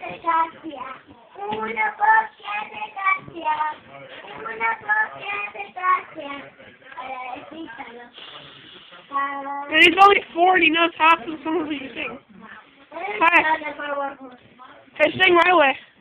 desgracia, una copia desgracia, una copia desgracia. And he's only 4 and he knows half of the songs that you sing. Hi. Hey, sing right away.